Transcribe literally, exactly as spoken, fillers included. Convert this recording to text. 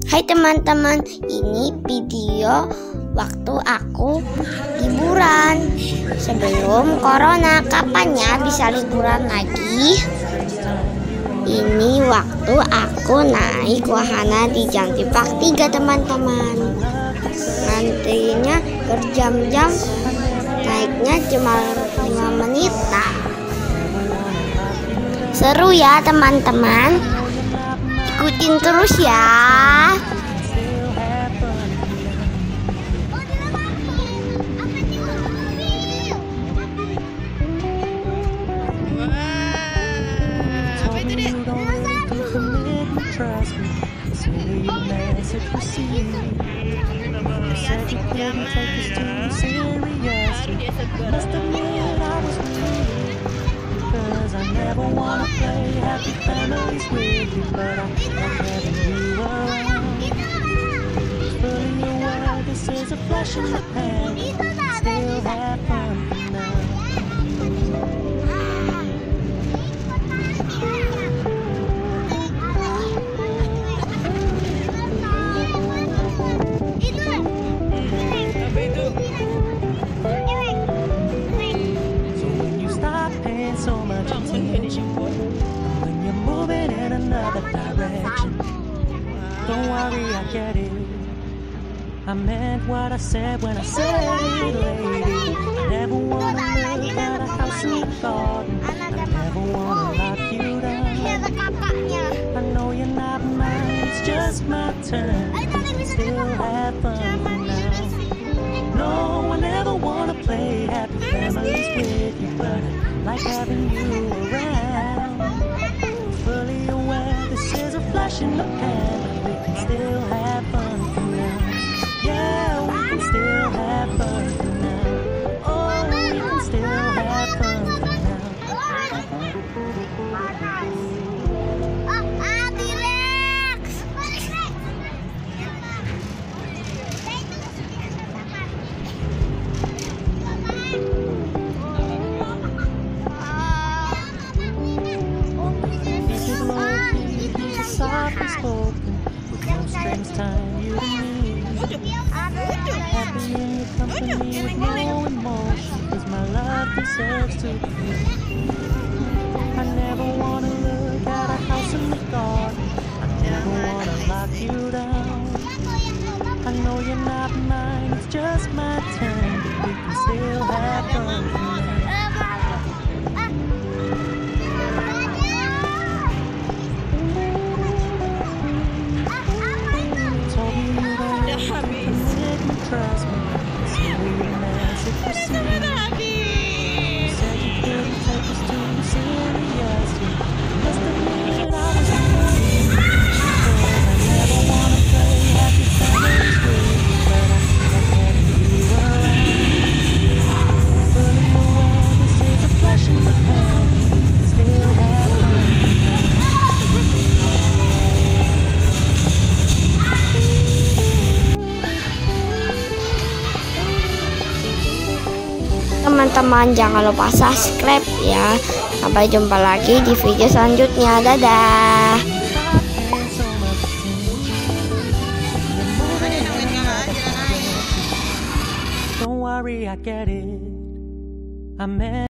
Hai teman-teman, ini video waktu aku liburan sebelum corona. Kapannya bisa liburan lagi? Ini waktu aku naik wahana di Jamti Park tiga teman-teman. Nantinya berjam-jam, naiknya cuma lima menitan. Seru ya teman-teman, ikutin terus ya. Don't worry, I get it. I meant what I said when I said it, lady. I never wanna look at a house in the garden. I never wanna lock you down. I know you're not mine, it's just my turn. We can still have fun for now. No, I never wanna play happy families with you, but I like having you around. Fully aware this is a flash in the pan. We can still have fun for now. Yeah, we can still have fun for now. Oh, we can still have fun for now. Softly spoken, with no strings tying you to me. Happy in your company with no emotion, 'cause my love deserves to be free. I never wanna look at a house in the garden. I never wanna lock you down. I know you're not mine, it's just my turn. We can still have fun for now. Trust me, it's really nice if you see me. You said you couldn't take us too seriously. Must admit I was afraid, 'cause I never wanna play happy families with you, but I like having you around. Fully aware this is a flash in the pan. We can still have fun. Teman-teman, jangan lupa subscribe ya. Sampai jumpa lagi di video selanjutnya. Dadah. Don't worry, I get it. I meant